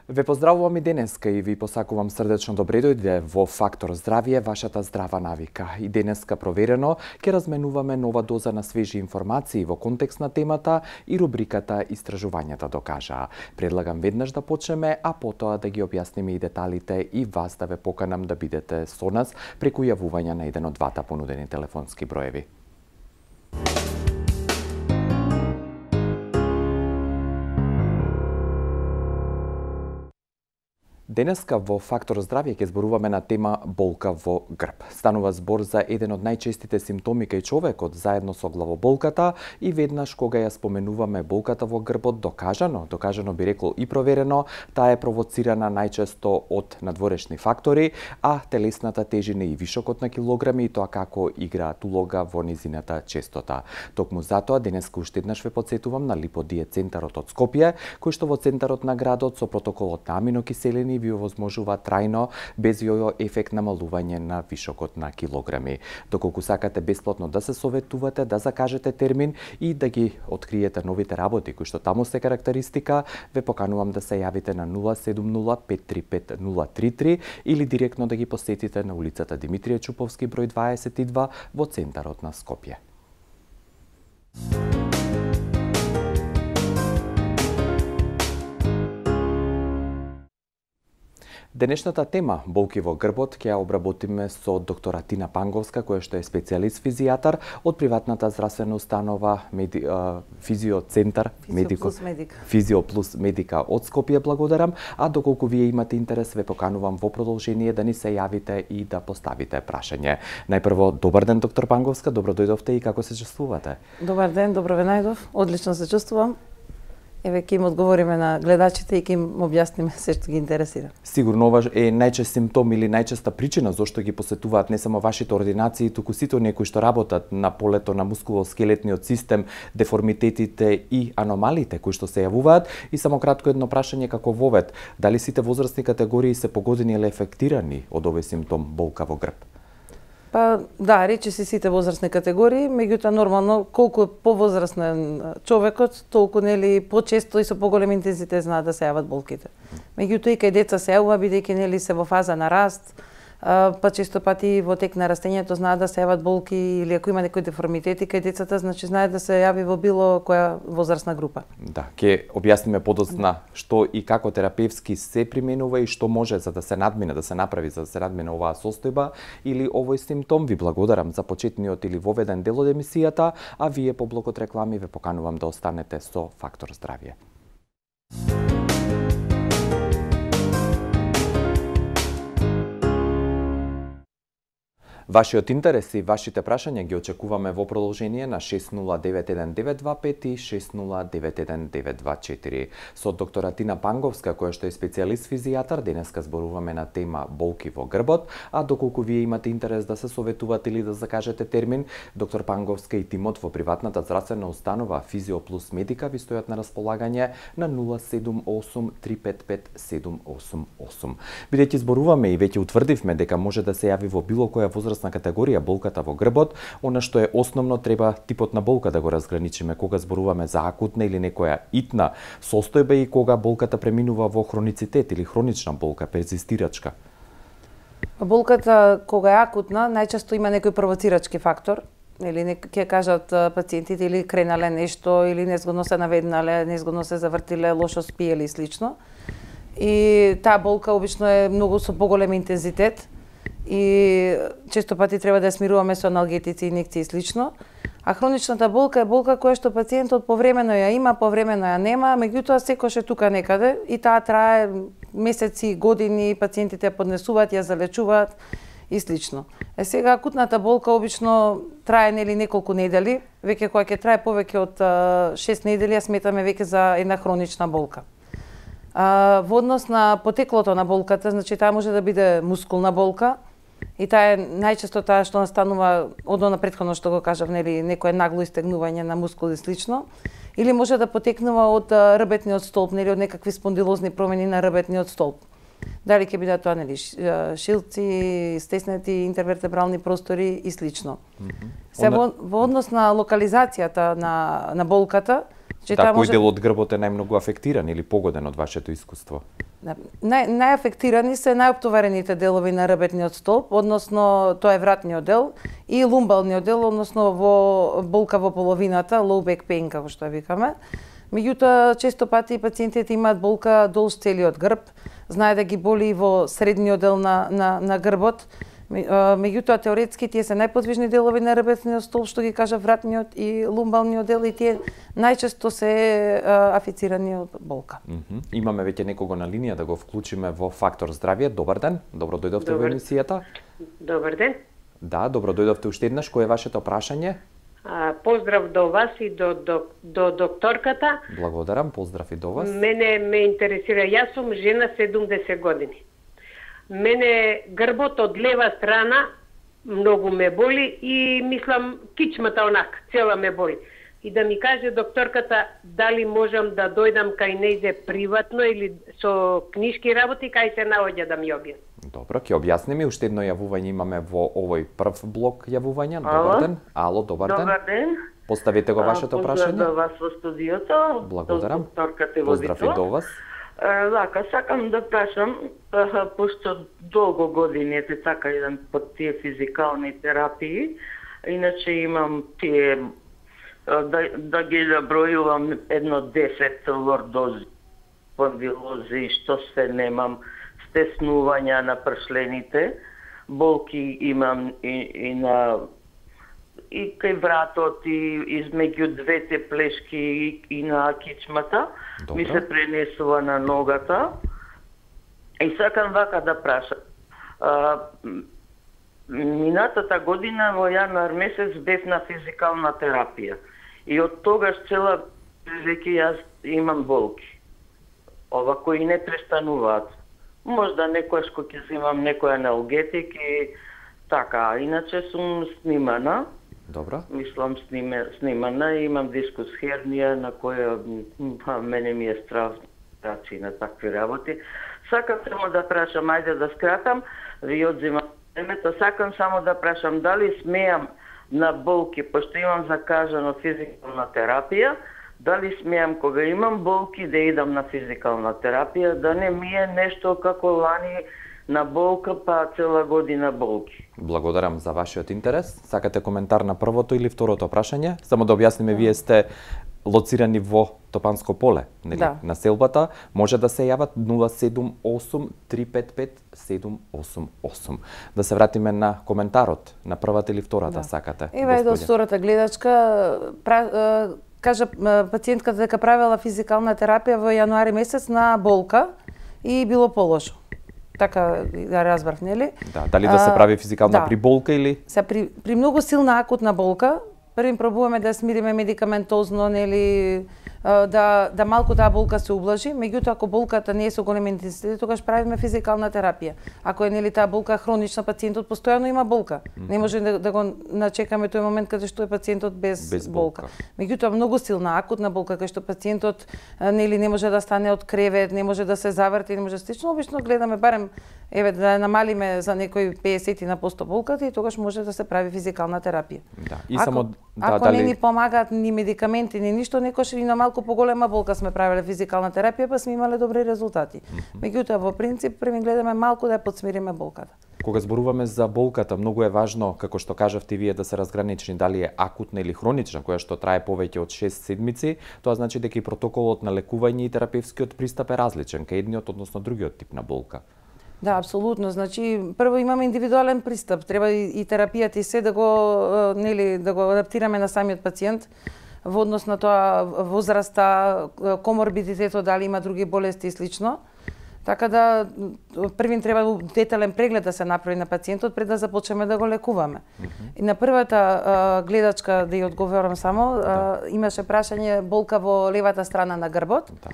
Ве поздравувам и денеска и ви посакувам срдечно добре дојде во Фактор здравје, вашата здрава навика. И денеска проверено ќе разменуваме нова доза на свежи информации во контекст на темата и рубриката Истражувањата докажаа. Предлагам веднаш да почнеме, а потоа да ги објасниме и деталите и вас да ве поканам да бидете со нас преку јавување на еден од двата понудени телефонски броеви. Денеска во Фактор здравје ќе зборуваме на тема болка во грб. Станува збор за еден од најчестите симптоми кај човекот заедно со главоболката и веднаш кога ја споменуваме болката во грбот докажано би рекол и проверено, таа е провоцирана најчесто од надворешни фактори, а телесната тежина и вишокот на килограми и тоа како играат улога во низината честота. Токму затоа денеска уште еднаш ве потсетувам на липодиет центарот од Скопје, кој што во центарот на градот со протоколот на аминокиселини ви овозможува трајно без јојо ефект намалување на вишокот на килограми. Доколку сакате бесплатно да се советувате, да закажете термин и да ги откриете новите работи кои што таму се карактеристика, ве поканувам да се јавите на 070-535-033 или директно да ги посетите на улицата Димитрije Чуповски број 22 во центарот на Скопје. Денешната тема болки во грбот ќе ја обработиме со доктора Тина Панговска, која што е специјалист физијатар од приватната здравствена установа Физиоцентар Физио плюс медика од Скопје. Благодарам, а доколку вие имате интерес, ве поканувам во продолжение да ни се јавите и да поставите прашање. Најпрво, добар ден, доктор Панговска, добро дојдовте и како се чувствувате? Добар ден, добро ве најдов, одлично се чувствувам. Еве ќе им одговориме на гледачите и ќе им објасниме се што ги интересира. Сигурно ова е најчест симптом или најчеста причина зошто ги посетуваат не само вашите ординации, туку сите оние кои што работат на полето на мускулоскелетниот систем, деформитетите и аномалиите кои што се јавуваат. И само кратко едно прашање како вовед, дали сите возрастни категории се погодени или ефектирани од овој симптом болка во грб? Па да, речиси сите возрастни категории, меѓутоа нормално колку е повозрастен човекот, толку нели почесто и со поголем интензитет знаат да се јават болките. Меѓутоа и кај деца се јавува бидејќи нели се во фаза на раст, па често пати во тек на растењето знаат да се јават болки или ако има некои деформитети кај децата, значи знаат да се јави во било која возрастна група. Да, ќе објасниме подоцна што и како терапевски се применува и што може за да се надмине, да се направи за да се надмине оваа состојба или овој симптом. Ви благодарам за почетниот или воведен дел од емисијата, а вие по блокот реклами ве поканувам да останете со Фактор здравје. Вашиот интерес и вашите прашања ги очекуваме во продолжение на 6091-925 и 6091-924. Со доктора Тина Панговска, која што е специјалист физијатар, денеска зборуваме на тема болки во грбот, а доколку вие имате интерес да се советувате или да закажете термин, доктор Панговска и тимот во приватната здравствена установа Физио плюс медика ви стојат на располагање на 078-355-788. Бидејќи зборуваме и веќе утврдивме дека може да се јави во било која возраст на категорија болката во грбот, она што е основно треба типот на болка да го разграничиме кога зборуваме за акутна или некоја итна состојба и кога болката преминува во хроницитет или хронична болка, перзистирачка. Болката кога е акутна најчесто има некој провоцирачки фактор, или ќе кажат пациентите или кренале нешто или незгодно се наведнале, незгодно се завртиле, лошо спиеле и слично. И таа болка обично е многу со поголем интензитет и често пати треба да ја смируваме со аналгетици, инекции и слично. А хроничната болка е болка која што пациентот повремено ја има, повремено ја нема, меѓутоа секош е тука некаде и таа трае месеци, години, пациентите ја поднесуваат, ја залечуваат и слично. Е сега акутната болка обично трае нели неколку недели, веќе кога ќе трае повеќе од 6 недели ја сметаме веќе за една хронична болка. Во однос на потеклото на болката, значи таа може да биде мускулна болка, и таа е најчесто таа што настанува од она претходно што го кажав, нели некое нагло истегнување на мускули и слично, или може да потекнува од рбетниот столб, нели од некакви спондилозни промени на рбетниот столб. Дали ќе бидат тоа нели шилци, стеснети интервертебрални простори и слично. Се во однос на локализацијата на болката, Да, кој дел од грбот е најмногу афектиран или погоден од вашето искуство? Најафектирани се најоптоварените делови на ребетниот столб, односно тоа е вратниот дел и лумбалниот дел, односно во болка во половината, low back pain како што ја викаме. Меѓутоа, често пати пациентите имаат болка долж целиот грб, знае да ги боли во средниот дел на грбот. Меѓутоа, теоретски тие се најподвижни делови на ребетниот столб, што ги кажа вратниот и лумбалниот дел, и тие најчесто се афицирани од болка. Имаме веќе некого на линија да го вклучиме во Фактор здравје. Добар ден, добро дојдовте во емисијата. Добар ден. Да, добро дојдовте уште еднаш. Кој е вашето прашање? Поздрав до вас и до докторката. Благодарам, поздрав и до вас. Мене ме интересира, јас сум жена 70 години. Мене грбот од лева страна многу ме боли и мислам кичмата онак, цела ме боли. И да ми каже докторката дали можам да дојдам кај нејзе приватно или со книшки работи, кај се наоѓа да ми објасни. Добро, ќе објасниме. Уште едно јавување имаме во овој прв блок јавувања. Добар ден. Ало, добар ден. Добар ден. Поставете го вашето прашање. Поздрав до вас во студиото. Благодарам. Докторката Поздрав и до вас. Лака, сакам да прашам, пошто долго години те така идам под тие физикални терапии, иначе имам тие, да ги набројувам едно 10 лордози, спондилози, што се немам, стеснувања на пршлените, болки имам и кај вратот и измеѓу двете плешки и на кичмата. Добро. Ми се пренесува на ногата. И сакам вака да прашам. Минатата година во јануар месец бев на физикална терапија. И од тогаш цела веќе јас имам болки. Ова кои не престануваат. Можда некојаш кој ќе земам некој аналгетик и така, иначе сум снимана. Добро. Мислам снимана и имам дискус хернија на која мене ми е страв на такви работи. Сакам само да прашам, ајде да скратам, ви одзимам времето, сакам само да прашам дали смеам на болки, пошто имам закажано физикална терапија, дали смеам кога имам болки да идам на физикална терапија, да не ми е нешто како лани на болка, па цела година болки. Благодарам за вашиот интерес. Сакате коментар на првото или второто прашање? Само да објасниме, вие сте лоцирани во Топанско поле, нели? Да. На селбата. Може да се јават 078-355-788. Да се вратиме на коментарот, на првата или втората, сакате? Ева е до втората гледачка. Кажа пациентката дека правела физикална терапија во јануари месец на болка и било полошо. Така да разбрав, нели? Да, дали да се прави физикална при болка или? При многу силна акутна болка, првим пробуваме да смириме медикаментозно, нели, да малку таа болка се ублажи, меѓутоа ако болката не е со голем интензитет, тогаш правиме физикална терапија. Ако е нели таа болка хронична, пациентот постојано има болка. Не може да го начекаме тој момент каде што е пациентот без болка. Меѓутоа многу силна акутна болка кај што пациентот нели не може да стане од кревет, не може да се заврти, не може слично, обично гледаме барем да намалиме за некој 50% болката и тогаш може да се прави физикална терапија. Да. И само ако не ни помагаат ни медикаменти ни ништо, некош и на малку поголема болка сме правеле физикална терапија, па сме имале добри резултати. Меѓутоа во принцип први гледаме малку да ја подсмириме болката. Кога зборуваме за болката, многу е важно, како што кажавте вие, да се разграничи дали е акутна или хронична, која што трае повеќе од 6 седмици. Тоа значи дека и протоколот на лекување и терапевскиот пристап е различен кај едниот, односно другиот тип на болка. Да, апсолутно. Значи, прво имаме индивидуален пристап. Треба и терапијата и се да го адаптираме на самиот пациент во однос на тоа возраста, коморбидитетот, дали има други болести и слично. Така да првин треба детален преглед да се направи на пациентот пред да започнеме да го лекуваме. И на првата гледачка да ја одговорам само, имаше прашање болка во левата страна на грбот.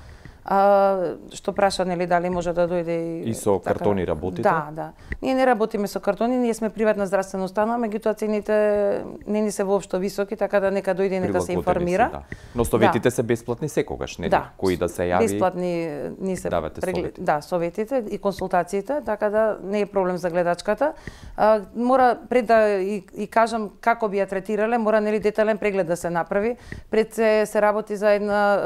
што праша нели дали може да дојде и со картони работите? Да. Ние не работиме со картони, ние сме приватна здравствена установа, меѓутоа цените не ни се воопшто високи, така да нека дојде и нека се информира. Да. Но советите се бесплатни секогаш, нели? Кој да се јави? Бесплатни ни се совети. Да, советите и консултациите, така да не е проблем за гледачката. Мора пред да и кажам како би ја третирале, мора нели детален преглед да се направи. Пред се работи за една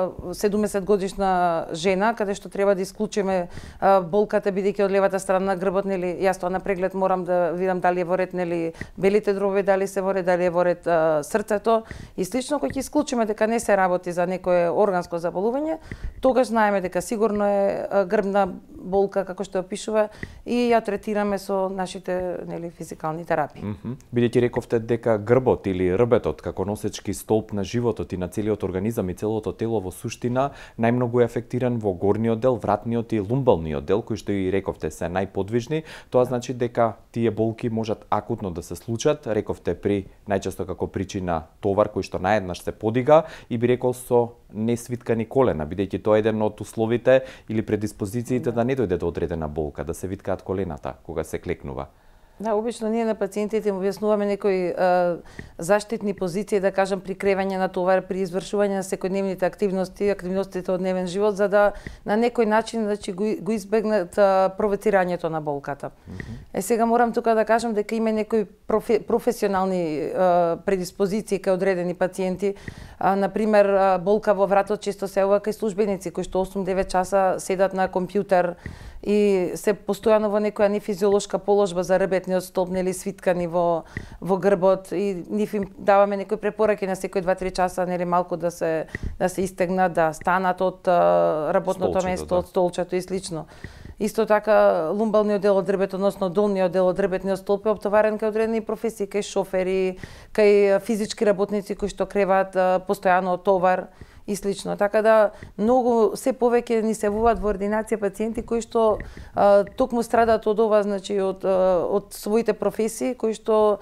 70 годишна жена, каде што треба да исклучиме болката бидејќи од левата страна на грбот, нели јас тоа на преглед морам да видам дали е во ред нели белите дробови, дали се во ред, дали е во ред срцето и слично. Кога ќе исклучиме дека не се работи за некое органско заболување, тогаш знаеме дека сигурно е грбна болка како што опишува и ја третираме со нашите нели физикални терапии. Бидејќи рековте дека грбот или рбетот како носечки столб на животот и на целиот организам и целото тело во суштина најмногу е афектиран во горниот дел, вратниот и лумбалниот дел, кои што и рековте се најподвижни, тоа значи дека тие болки можат акутно да се случат, рековте при најчесто како причина товар кој што наеднаш се подига и би рекол со несвиткани колена, бидејќи тоа е еден од условите или предиспозициите да не дојде до одредена болка, да се виткаат колената кога се клекнува. Да, обично ние на пациентите им објаснуваме некои заштитни позиции, да кажам, при кревање на товар, при извршување на секојдневните активностите од дневен живот, за да на некој начин значи го избегнат провоцирањето на болката. Сега морам тука да кажам дека има некои професионални предиспозиции кај одредени пациенти. Например, болка во вратот често се јавува кај службеници кои што 8-9 часа седат на компјутер и се постојано во некоја нефизиолошка положба за рбетниот столб, нели свиткани во грбот, и нив им даваме некои препораки на секој 2-3 часа, нели малку да се истегнат, да станат од работното место, од столчето и слично. Исто така лумбалниот дел од рбет, односно долниот дел од рбетниот столб е оптоварен кај одредени професии, кај шофери, кај физички работници кои што креваат постојано товар и слично. Така да многу се повеќе ни се јавуваат во ординација пациенти кои што токму страдаат од ова, значи од своите професии, кои што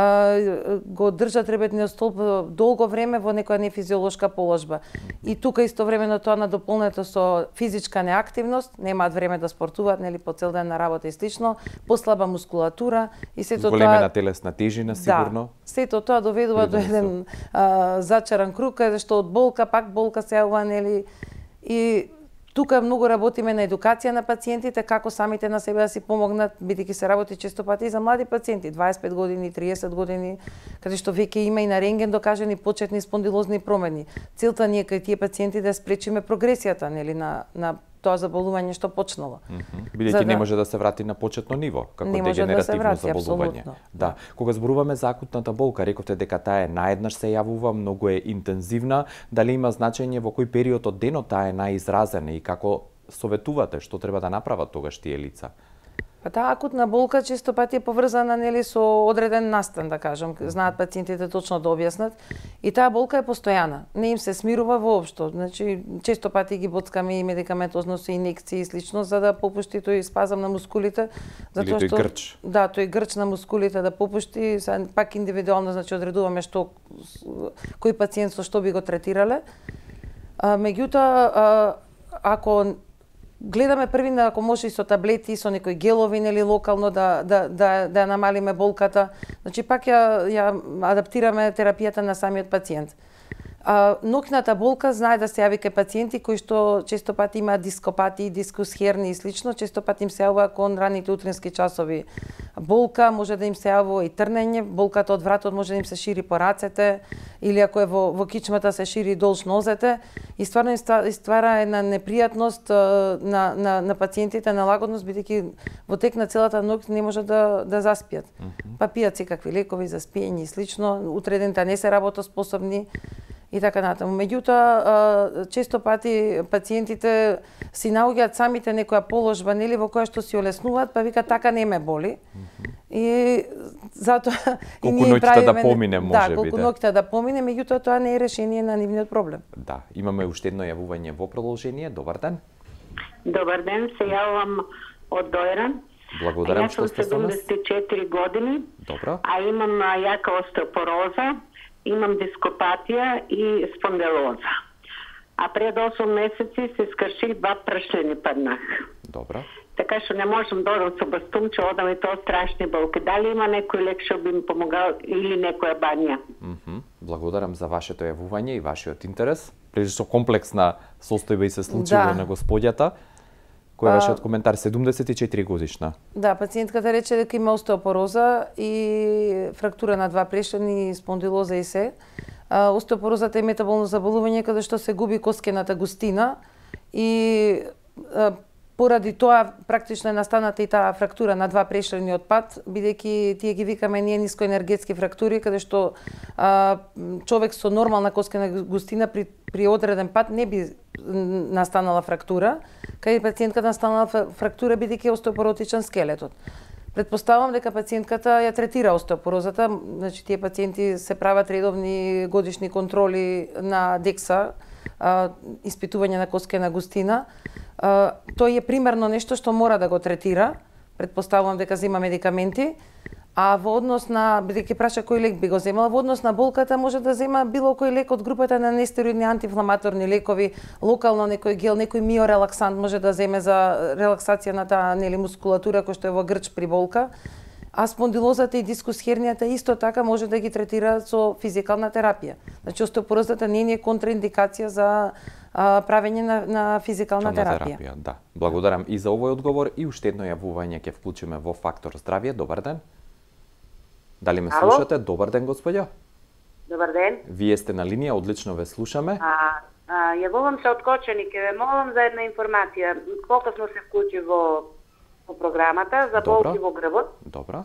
го држат рбетниот столб долго време во некоја нефизиолошка положба. И тука истовремено тоа надополнето со физичка неактивност, немаат време да спортуваат, нели по цел ден на работа и слично, послаба мускулатура и сето тоа големена телесна тежина сигурно. Да, сето тоа доведува до еден зачаран круг каде што од болка пак болка се јавува, нели, и тука многу работиме на едукација на пациентите, како самите на себе да си помогнат, бидејќи се работи често пати и за млади пациенти, 25 години, 30 години, каде што веќе има и на рентген докажани почетни спондилозни промени. Целта ни е кај тие пациенти да спречиме прогресијата, нели, на тоа заболување што почнало. Бидејќи не може да се врати на почетно ниво, како дегенеративно заболување. Да, кога зборуваме за акутната болка, рековте дека таа е наеднаш се јавува, многу е интензивна, дали има значење во кој период од денот таа е најизразена и како советувате што треба да направат тогаш тие лица? Таа акутна болка често пати е поврзана, нели, со одреден настан, да кажам, знаат пациентите точно да објаснат. И таа болка е постојана, не им се смирува воопшто. Значи често пати ги боцкаме и медикаментозно со инекции и слично за да попушти тој спазам на мускулите, затоа што грч. Да, тој грч на мускулите да попушти, пак индивидуално, значи одредуваме што кој пациент со што би го третирале. Меѓутоа, ако гледаме први, ако може и со таблети, со некои гелови, нели, локално да намалиме болката. Значи пак ја адаптираме терапијата на самиот пациент. Ноќната болка знае да се јави кај пациенти кои што често пати имаат дископатии, дискус херни и слично, често пати им се јавува кон раните утрински часови. Болка може да им се јавува и трнење, болката од вратот може да им се шири по рацете или ако е во кичмата се шири долж нозете и стварно им ствара една непријатност на пациентите, налагодност, бидејќи во тек на целата ноќ не може да заспијат. Па пијат секакви лекови за спиење и слично, утредента не се работоспособни и така натаму. Меѓутоа, често пати пациентите си наоѓаат самите некоја положба, нели, во која што си олеснуваат, па вика така не ме боли. И затоа и ние правиме да помине, може би, колку ноќта да помине, меѓутоа тоа не е решение на нивниот проблем. Да, имаме уште едно јавување во продолжение. Добар ден. Добар ден, се јавувам од Дојран. Благодарам што сте со нас. Јас сум 74 години. Добро. А имам јака остеопороза, имам дископатија и спондилоза. а пред 8 месеци се скрших 2 пршлени паднах. Добро. Така што не можам да одам со бастун, че одам и тоа страшни болки. Дали има некој лек што би ми помогал или некоја бања? Благодарам за вашето јавување и вашиот интерес. Прилично комплексна состојба и се случило на господјата. Кој е вашиот коментар? 74 годишна. Да, пациентката рече дека има остеопороза и фрактура на 2 прешлени, спондилоза и се. Остеопорозата е метаболно заболување каде што се губи коскената густина и поради тоа практично е настаната и таа фрактура на 2 прешлени од пат, бидејќи тие ги викаме ние нискоенергетски фрактури, каде што човек со нормална коскена густина при одреден пат не би настанала фрактура, кај пациентката настанала фрактура бидејќи е остеопоротичен скелетот. Предпоставам дека пациентката ја третира остеопорозата, значи тие пациенти се прават редовни годишни контроли на DEXA, испитување на коскена густина. Тој е примерно нешто што мора да го третира. Предпоставувам дека зема медикаменти, а во однос на, бидејќи праша кој лек би го земала, во однос на болката може да зема било кој лек од групата на нестероидни антиинфламаторни лекови, локално некој гел, некој миорелаксант може да земе за релаксација на таа мускулатура кој што е во грч при болка. А спондилозата и дискус хернијата исто така може да ги третира со физикална терапија. Значи остеопорозата не е контраиндикација за правење на физикална терапија. Да. Благодарам и за овој одговор и уште едно јавување ќе вклучиме во Фактор здравје. Добар ден. Дали ме слушате? Добар ден, господја. Добар ден. Вие сте на линија, одлично ве слушаме. Јавувам се од Кочани, ке ве молам за една информација. Покасно се вклучи во програмата за болки во грбот. Добро.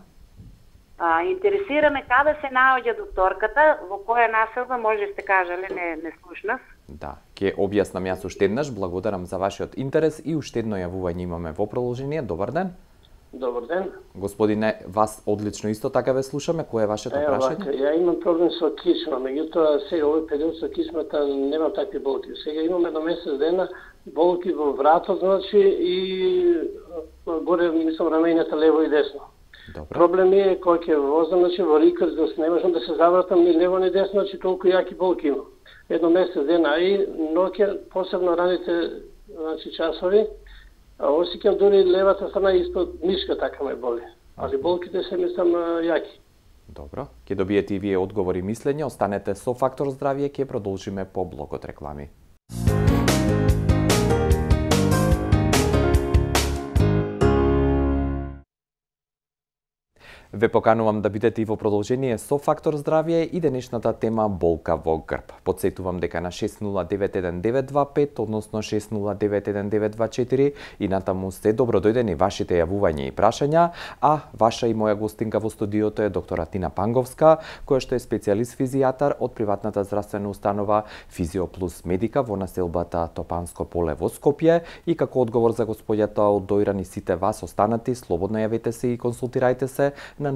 Интересираме каде се наоѓа докторката, во која населба, може сте кажале, не слушнав. Да, ќе објаснам јас уште еднаш. Благодарам за вашиот интерес и уште едно јавување имаме во продолжение. Добар ден. Добар ден. Господине, вас одлично исто така ве слушаме. Кој е вашето прашање? Ја имам проблем со кичма, меѓутоа сега овој период со кичмата немам такви болки. Сега имам едно месец дена болки во вратот, значи, и горе, мислам, рамената лево и десно. Добре. Проблем е кој ќе возам, значи, во рикрс, да не можам да се завратам ни лево ни десно, значи, толку јаки болки имам. Едно месец дена, и ноќе, посебно раните, значи, часови, осеќам дури левата страна испод мишка така ме боли. Али болките се, мислам, јаки. Добро. Ќе добиете и вие одговори и мислења. Останете со Фактор здравје, ќе продолжиме по блокот реклами. Ве поканувам да бидете и во продолжение со Фактор здравје и денешната тема болка во грб. Подсетувам дека на 6091-925, односно 6091-924 и натаму сте добродојдени вашите јавувања и прашања, а ваша и моја гостинка во студиото е доктора Тина Панговска, која што е специјалист физијатар од приватната здравствена установа Физиоплус Медика во населбата Топанско поле во Скопје, и како одговор за господјата од Дојран и сите вас останати, слободно јавете се и консултирајте се на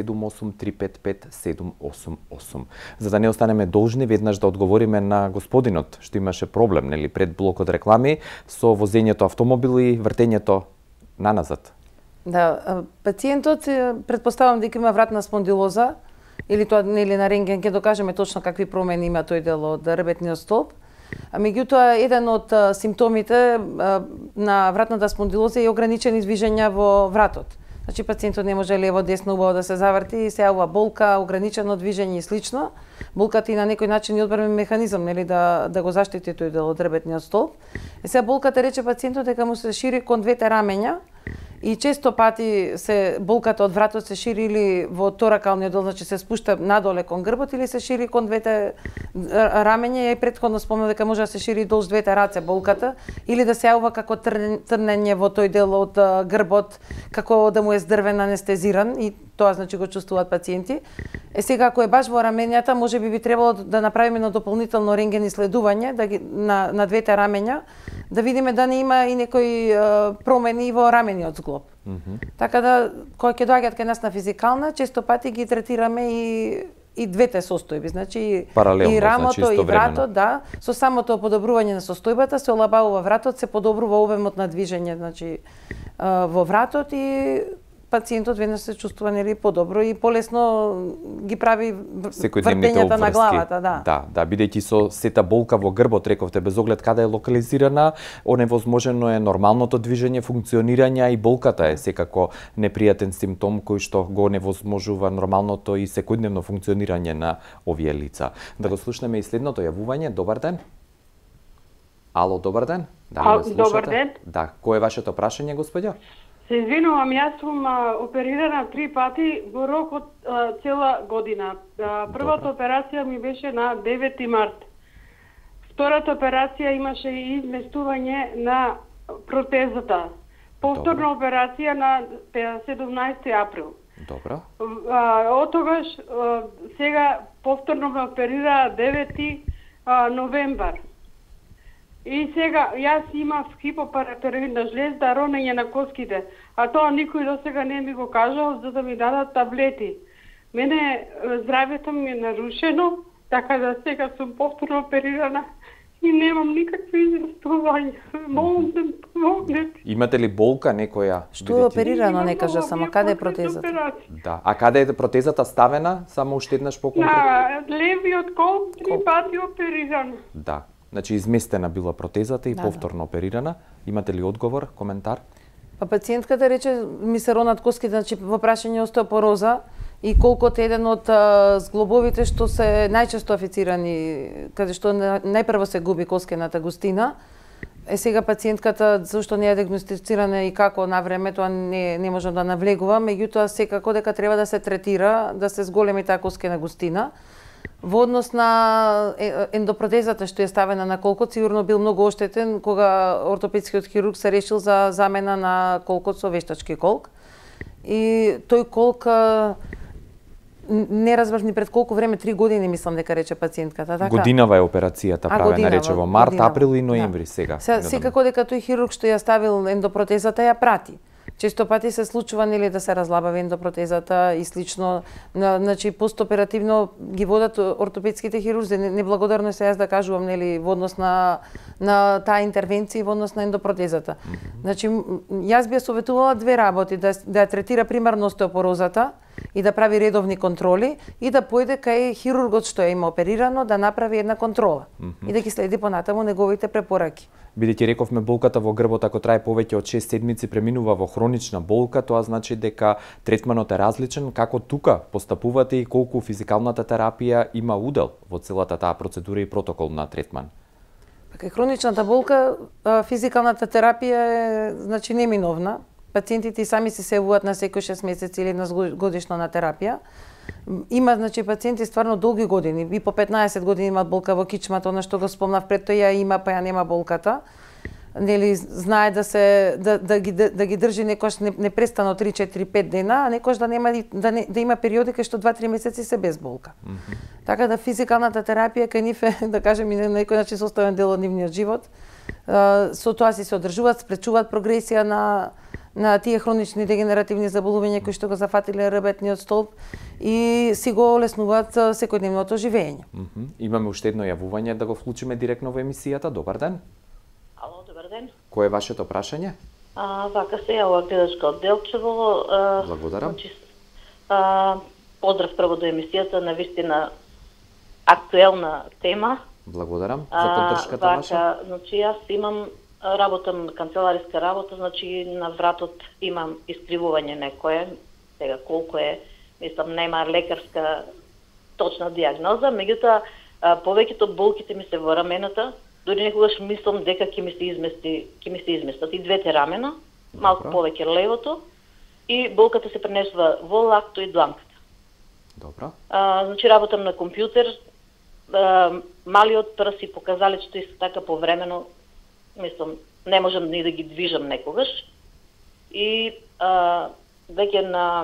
078-355-788. За да не останеме должни веднаш да одговориме на господинот што имаше проблем, нели, пред блокот реклами со возењето автомобил и вртењето наназад. Да, пациентот предпоставам дека има вратна спондилоза или тоа нели на рентген ќе докажеме точно какви промени има тој дел од ребетниот столб. А меѓутоа еден од симптомите на вратната спондилоза е ограничени движења во вратот. Значи пациентот не може лево десно убаво да се заврти и се јавува болка, ограничено движење и слично. Болката и на некој начин е одбранен механизам, нели, да го заштити тој дел од ребетниот столб. И сега болката рече пациентот дека му се шири кон двете рамења и често пати се болката од вратот се шири или во торакалниот дел, значи се спушта надоле кон грбот, или се шири кон двете рамења. Ја и претходно спомнав дека може да се шири долж двете раце болката или да се јавува како трнење во тој дел од грбот, како да му е здрвен, анестезиран, и тоа значи го чувствуваат пациенти. Сега ако е баш во раменјата, можеби би требало да направиме едно дополнително рентген исследување на двете рамења, да видиме да не има и некои промени во рамениот зглоб. Така да, кога ќе доаѓаат кај нас на физикална, често пати ги третираме и двете состојби, значи паралелно, и рамото, значи, и вратот, да. Со самото подобрување на состојбата се олабавува вратот, се подобрува обемот на движење, значи во вратот, и пациентот веднаш се чувствува нели подобро и полесно ги прави секојдневните на главата, Да, бидејќи со сета болка во грбот, рековте, без оглед каде е локализирана, оневозможено е нормалното движење, функционирање и болката е секако непријатен симптом кој што го невозможува нормалното и секојдневно функционирање на овие лица. Да го слушнеме и следното јавување. Добар ден. Ало, добар ден. Добар ден. Да, кој е вашето прашање, господја? Се извинувам, јас сум оперирана 3 пати во рок од цела година. Првата операција ми беше на 9 март. Втората операција имаше и изместување на протезата. Повторна операција на 17 април. Добро. Од тогаш сега повторно ме оперира 9 новембар. И сега јас имав хипопаратероидна жлезда, ронење на коските, а тоа никој до сега не ми го кажал за да ми дадат таблети. Мене здравјето ми е нарушено, така да сега сум повторно оперирана и немам никакви израстувања. Молам да ми помогнете. Имате ли болка некоја? Што е оперирано, не кажа само каде е протезата? Да, а каде е протезата ставена? Само уште еднаш поконкретно. На левиот кол 3 пати оперирана. Да. Значи изместена била протезата и повторно оперирана. Имате ли одговор, коментар? Па пациентката рече ми се ронат коските, значи во прашање остеопороза и колку еден од зглобовите што се најчесто афицирани, каде што најпрво се губи коскената густина. Сега пациентката зашто не е диагностицирана и како на време, тоа не можам да навлегувам, меѓутоа секако дека треба да се третира, да се зголеми таа коскена густина. Во однос на ендопротезата што е ставена на колкот, сигурно бил многу оштетен кога ортопедскиот хирург се решил за замена на колкот со вештачки колк. И тој колк не разбрав ни пред колку време, 3 години мислам дека рече пациентката, така? Годинава е операцијата правена, рече во март, април и ноември сега. Секако дека тој хирург што ја ставил ендопротезата ја прати. Често пати се случува нели да се разлабави ендопротезата и слично, значи постоперативно ги водат ортопедските хирурзи. Неблагодарно се јас да кажувам нели во однос на таа интервенција во однос на ендопротезата. Значи јас би ја советувала две работи, да ја третира примарно остеопорозата и да прави редовни контроли и да појде кај хирургот што ја има оперирано да направи една контрола и да ги следи понатаму неговите препораки. Бидејќи рековме болката во грбот ако трае повеќе од 6 седмици преминува во хронична болка, тоа значи дека третманот е различен. Како тука постапувате и колку физикалната терапија има удел во целата таа процедура и протокол на третман? Кај хроничната болка физикалната терапија е значи неминовна. Пациентите сами се севуваат на секој 6 месеци или еднаш годишно на терапија. Има значи пациенти стварно долги години, и по 15 години имаат болка во кичмата, она што го спомнав пред тоа ја има, па ја нема болката. Нели знае да ги држи некош непрестано 3, 4, 5 дена, а некош да нема да има периоди кај што 2-3 месеци се без болка. Така да физикалната терапија кај нив е, да кажем, и на некој начин составен дел од нивниот живот. Со тоа се одржуваат, спречуваат прогресија на тие хронични дегенеративни заболувања кои што го зафатиле ребетниот столб и си го олеснуваат секојдневното живење. Имаме уште едно јавување да го вклучиме директно во емисијата. Добар ден. Ало, добар ден. Кој е вашето прашање? Вака се јава гледачка од Делчево. Благодарам. Поздрав прво до емисијата, навистина актуелна тема. Благодарам за поддршката ваша. Значи јас имам работам канцелариска работа, значи на вратот имам искривување некое. Сега колку е, мислам, нема лекарска точна диагноза, меѓутоа повеќето болките ми се во рамената, дури некогаш мислам дека ќе ми се изместат и двете рамена, малку повеќе левото, и болката се пренесува во лакто и дланката. Добро. Значи работам на компјутер, малиот прст и показалечето исто така повремено, мислам, не можам ни да ги движам некогаш. И веќе на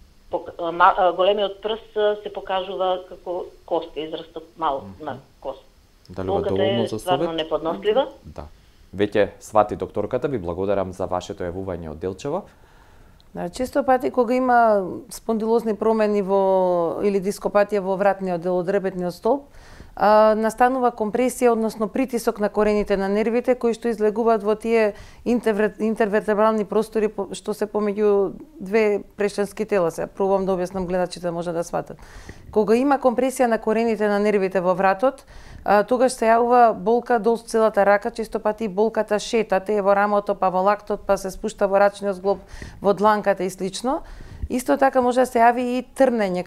големиот прст се покажува како коска, израстат мало на кост. Дали ова доволно за совет? Стварно неподнослива. Да. Веќе свати докторката, ви благодарам за вашето јавување од Делчево. Често пати кога има спондилозни промени или дископатија во вратниот дел од ребетниот столб, настанува компресија, односно притисок на корените на нервите кои што излегуваат во тие интервертебрални простори што се помеѓу две прешенски тела. Се пробувам да објаснам гледачите може да сватат. Кога има компресија на корените на нервите во вратот, тогаш се јавува болка долж целата рака, често пати болката шета, те во рамото, па во лактот, па се спушта во рачниот зглоб, во дланката и слично. Исто така може да се јави и трнење,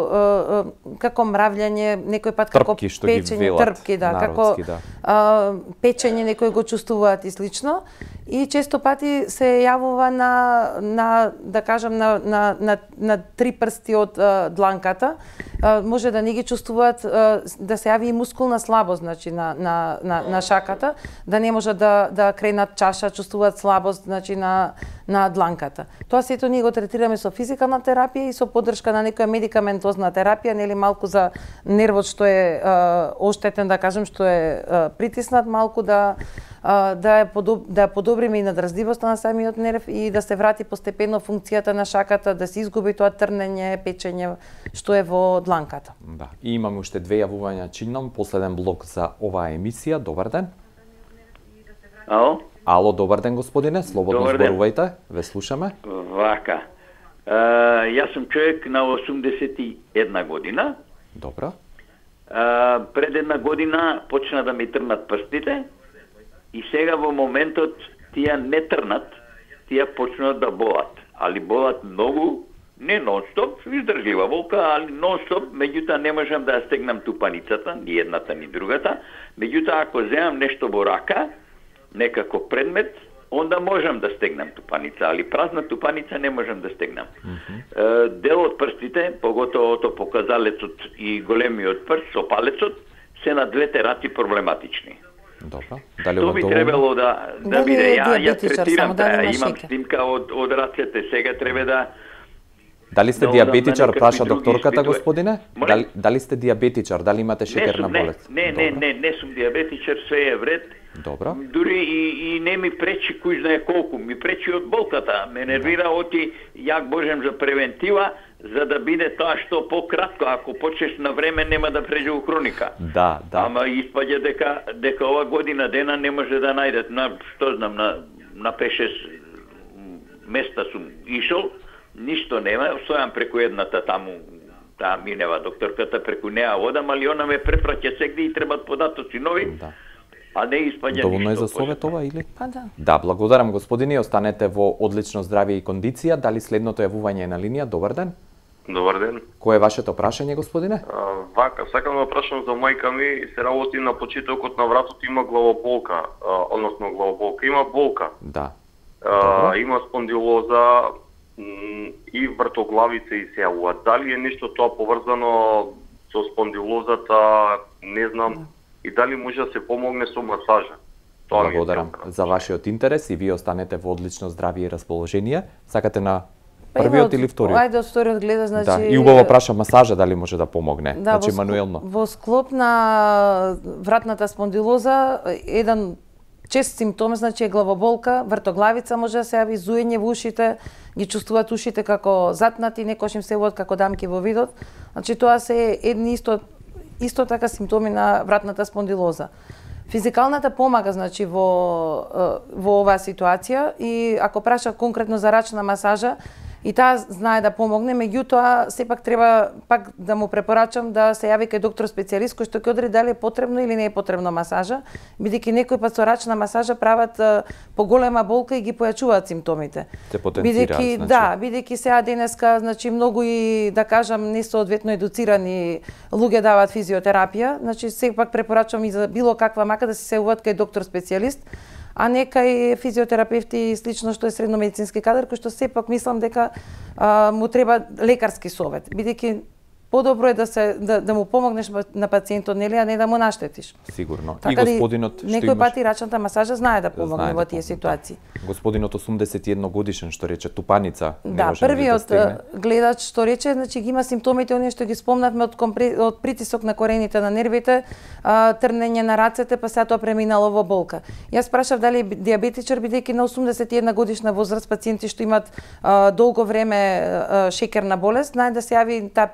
како мрављање, некој пат како печење, трпки, да, како печење некој го чувствуваат и слично. И често пати се јавува на да кажам на три прсти од дланката. Може да не ги чувствуваат, да се јави и мускулна слабост, значи на шаката, да не може да кренат чаша, чувствуваат слабост, значи на дланката. Тоа сето ние го третираме со физикална терапија и со поддршка на некоја медикаментозна терапија, нели малку за нервот што е оштетен, да кажем, што е притиснат малку да подобриме и надразливоста на самиот нерв и да се врати постепено функцијата на шаката, да се изгуби тоа трнење, печење што е во дланката. Да. И имаме уште две јавувања чином, последен блок за оваа емисија. Добар ден. Ало? Ало, добар ден, господине, слободно зборувајте, ве слушаме. Вака. Јас сум човек на 81 година. Добро. Пред една година почна да ми трнат прстите и сега во моментот тие не трнат, тие почнат да болат. Али болат многу, не нон-стоп, издржлива болка, али нон-стоп, меѓутоа не можам да ја стегнам тупаницата, ни едната ни другата. Меѓутоа ако земам нешто во рака, некако предмет, онда можам да стегнам тупаница, али празна тупаница не можам да стегнам. Дел од прстите, поготово показалецот и големиот прст со палецот, се на двете раци проблематични. Добро. Тоа би требало да биде. Ја третирам таа, имам снимка од рацете, сега треба да. Дали сте диабетичар, праша докторката, господине? Дали сте диабетичар, дали имате шекерна болест? Не сум диабетичар, све е вред. Добро. Дури и не ми пречи кој знае колку, ми пречи од болката, ме нервира оти, јак можем за превентива, за да биде тоа што пократко, ако почнеш на време нема да преđe у хроника. Да. Ама испаѓа дека ова година дена не може да најдат, што знам, на 5-6 места сум ишол, ништо нема, стојам преку едната таму, таа минева докторката, преку неа одам, али она ме препраќа сегде и требат податоци нови. Да. А не испаѓа ништо. Доволно е за совет ова или? Па да. Да, благодарам господине, останете во одлично здравје и кондиција. Дали следното јавување е на линија? Добар ден. Добар ден. Кој е вашето прашање, господине? Вака, сакам да прашам за мајка ми, се работи на почетокот на вратот, има главоболка, односно главоболка, има болка. Да. Има спондилоза и вртоглавица и се јавува. Дали е нешто тоа поврзано со спондилозата, не знам. И дали може да се помогне со масажа? Благодарам за вашиот интерес и вие останете во одлично здравје и расположение. Сакате на првиот или вториот? Ајде од вториот гледа, значи... Да, и убаво праша масажа дали може да помогне, да, значи мануелно. Во склоп на вратната спондилоза, еден чест симптом значи е главоболка, вртоглавица може да се јави, зуење во ушите, ги чувствуваат ушите како затнати, некош им се водат како дамки во видот. Значи тоа се едни исто така симптоми на вратната спондилоза. Физикалната помага значи во оваа ситуација и ако праша конкретно за рачна масажа, и таа знае да помогне, меѓутоа сепак треба пак да му препорачам да се јави кај доктор специјалист кој што ќе одреди дали е потребно или не е потребно масажа, бидејќи некој пат со рачна масажа прават поголема болка и ги појачуваат симптомите. Се потенцираат, значи. Да, бидејќи сега денеска значи многу и да кажам несоодветно едуцирани луѓе даваат физиотерапија, значи сепак препорачам и за било каква мака да се јавуваат кај доктор специјалист, а не кај физиотерапевти и слично што е средномедицински кадар, кој што сепак мислам дека му треба лекарски совет, бидејќи подобро е да му помогнеш на пациентот, нели, а не да му наштетиш. Сигурно. Така и господинот што некој пати рачната масажа знае да помогне во тие ситуации. Господинот 81 годишен што рече тупаница, да, првиот гледач што рече, значи ги има симптомите оние што ги спомнавме од притисок на корените на нервите, трнење на рацете, па сега тоа преминало во болка. Јас прашав дали е диабетичар, бидејќи на 81 годишна возраст пациенти што имаат долго време шекерна болест, знаат да се јави таа периферна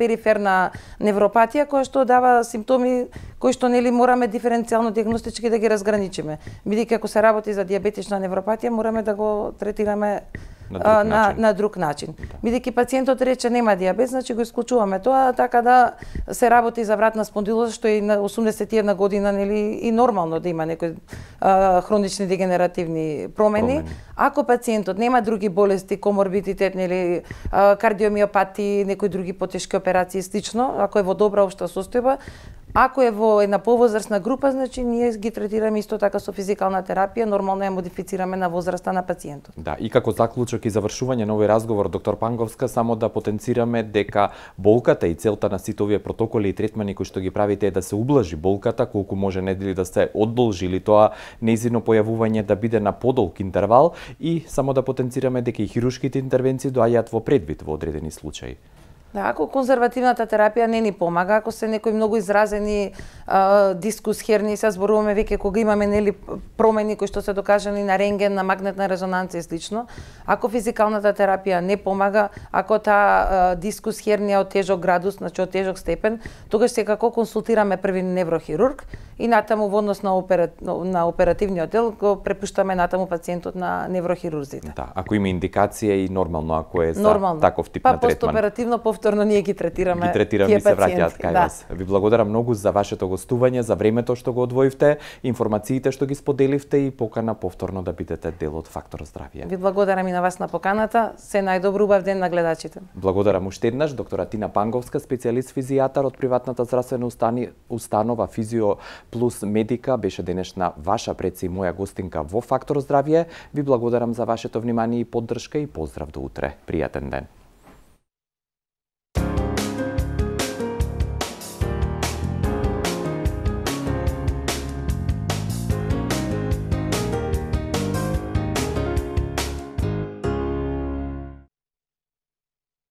на невропатија која што дава симптоми кои што нели мораме диференцијално дијагностички да ги разграничиме. Бидејќи ако се работи за дијабетична невропатија, мораме да го третираме на друг начин. Бидејќи пациентот рече нема дијабет, значи го исклучуваме тоа, така да се работи за вратна спондилоза, што и на 81 година нели и нормално да има некои хронични дегенеративни промени. Ако пациентот нема други болести, коморбидитет, нели кардиомиопати, некои други потешки операции и слично, ако е во добра општа состојба, ако е во една повозрастна група, значи ние ги третираме исто така со физикална терапија, нормално ја модифицираме на возраста на пациентот. Да, и како заклучок и завршување на овој разговор, доктор Панговска, само да потенцираме дека болката и целта на сите овие протоколи и третмани кои што ги правите е да се ублажи болката, колку може недели да се одолжи или тоа нејзино појавување да биде на подолг интервал, и само да потенцираме дека и хируршките интервенции доаѓаат во предвид во одредени случаи. Да, ако конзервативната терапија не ни помага, ако се некои многу изразени дискус херни, се зборуваме веќе кога имаме нели промени кои што се докажани на рентген, на магнетна резонанца и слично, ако физикалната терапија не помага, ако таа дискус хернија од тежок градус, значи од тежок степен, тогаш секако консултираме први неврохирург и натаму во однос на оперативниот дел го препуштаме натаму пациентот на неврохирурзите. Да, ако има индикација и нормално ако е за таков тип на третман. Постоперативно повторно ние ги третираме и се враќаат кај вас. Ви благодарам многу за вашето гостување, за времето што го одвоивте, информациите што ги споделивте и покана повторно да бидете дел од Фактор здравје. Ви благодарам и на вас на поканата. Се најдобро убав ден на гледачите. Благодарам уште еднаш доктора Тина Панговска, специјалист физијатар од приватната здравствена установа Физио Плюс Медика, беше денешна ваша предси и моја гостинка во Фактор здравје. Ви благодарам за вашето внимание и поддршка и поздрав до утре. Пријатен ден.